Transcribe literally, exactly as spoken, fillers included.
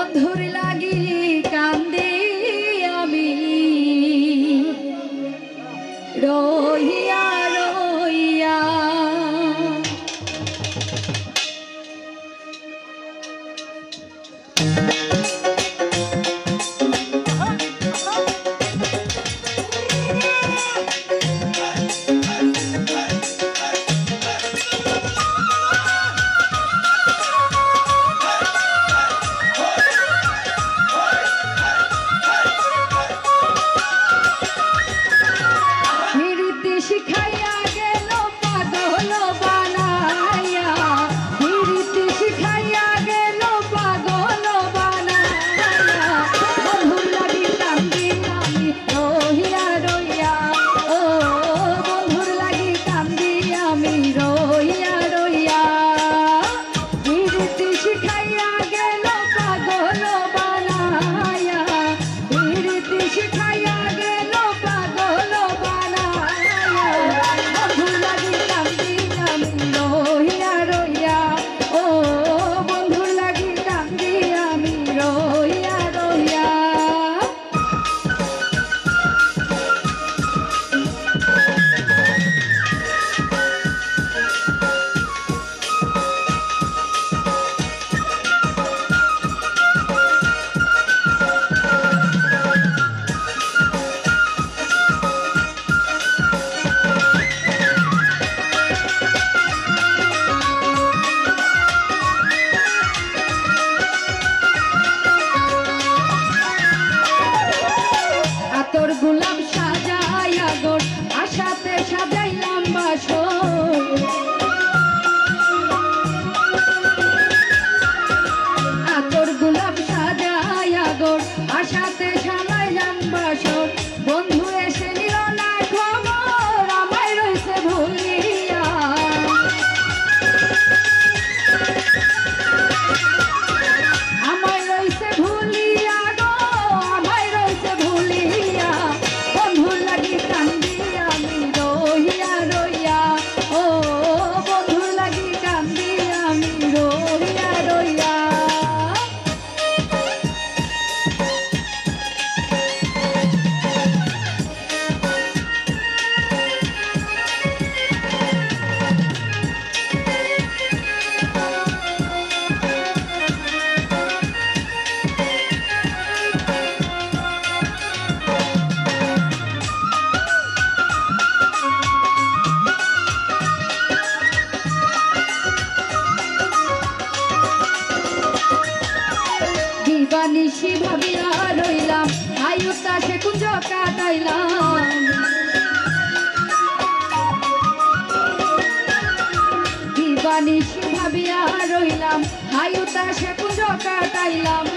বন্ধুর লাগি কান্দি আমি রহিয়া রহিয়া। শিখাইয়া গেল পাগল বানাইয়া, হিরিতি শিখাইয়া গেল পাগল বানাইয়া, বন্ধুর লাগি কান্দি আমি রহিয়া রহিয়া, ও বন্ধুর লাগি কান্দি আমি রহিয়া রহিয়া। হিরিতি শিখাইয়া গেল পাগল বানাইয়া, হিরিতি শিখাইয়া গেল পাগল তোর গোলাপ সাজাইয়া গোর আশাতে সাজাইলাম বাসর, তোর গোলাপ সাজাইয়া গোর আশাতে সাজাইলাম বাসর, বন্ধু এসে নিল না খবর আমায় রইছে ভুলিয়া, আমায় রইছে ভুলিয়া গো আমায় রইছে ভুলিয়া, বন্ধুর লাগি কান্দি আমি রহিয়া রহিয়া, ও বন্ধুর লাগি কান্দি আমি রহিয়া রহিয়া। দিবানিশি ভাবিয়া রইলাম আয়ু তাসে কুঞ্জ কাটাইলাম, দিবানিশি ভাবিয়া রইলাম আয়ু তাসে কুঞ্জ কাটাইলাম,